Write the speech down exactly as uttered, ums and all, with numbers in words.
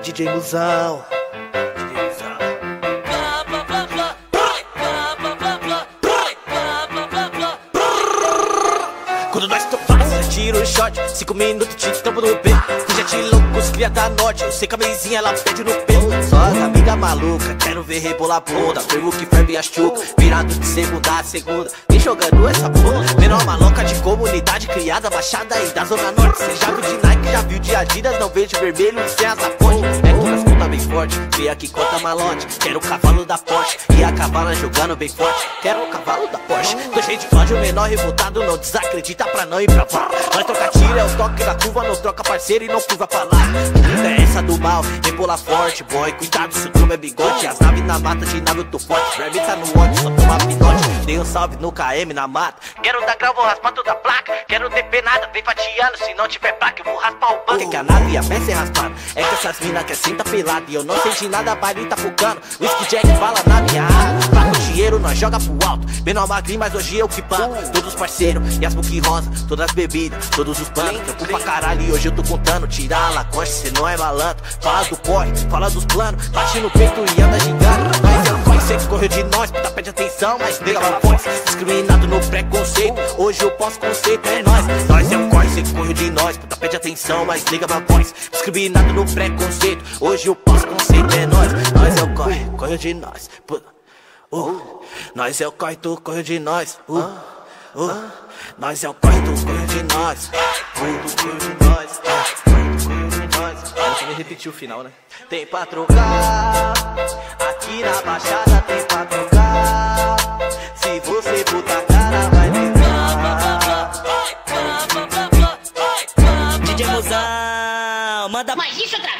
D J Musão. Quando nós topamos, já tiro o shot. Cinco minutos de tampo no pé. Já te louco, os cria da norte. Eu sei que a meizinha ela pede no pelo. Só as amigas maluca, quero ver rebolar bunda. Ferro que ferve a chuca, virado de segunda a segunda. Vem jogando essa porra. Menor maloca de comunidade criada, baixada aí da zona norte. Cê já viu de Nike, já viu de Adidas. Não vejo vermelho e sem as apontes. É que as contas bem forte, vem aqui conta malote. Quero o cavalo da Porsche e a cavala jogando bem forte. Quero o cavalo da Porsche. Tô cheio de ódio, menor revoltado, não desacredita pra não ir pra fora. Nós troca tiro, é o toque da curva, não troca parceiro e não curva pra lá. É essa do mal, rebola forte, boy. Cuidado, se o trume é bigode. As naves na mata, de nave eu tô forte. Pra mim tá no ódio, só toma pinote. Dei um salve no K M na mata. Quero dar grau, vou raspar toda a placa. Quero ter penada, vem fatiando. Se não tiver placa, eu vou raspar o banco. É que a nave e a peça é raspada. É que essas minas quer cinta pelada. E eu não sei de nada, a baile tá focando. Whisky Jack fala na minha área. Pra o dinheiro, nós joga pro alto. Menor magrinho, mas hoje eu que pago. Todos os parceiros e as book rosa. Todas as bebidas, todos os planos. Trampo pra caralho e hoje eu tô contando. Tirar a lacoste, cê não é malandro. Fala do corre, fala dos planos. Bate no peito e anda gigando. Mas eu corre, cê que correu de nós. Puta, pede atenção, mas nega pra voz. Discriminado no preconceito. Hoje eu posso conceito, é nós. Nós é o corre, cê que correu de nós. Puta, pede atenção, mas nega pra voz. Discriminado no preconceito. Hoje eu posso conceito, é nós. Nós é o corre, correu de nós. Puta. Uh, nós é o corre, tu correu de nós. Uh, uh, nós é o corre, tu correu de nós. Uh, tu correu de nós. Uh, tu correu de nós. Deixa eu repetir o final, né? Tem pra trocar. Aqui na Baixada tem pra trocar. Se você botar cara, vai levar. D J Musão, manda mais isso outra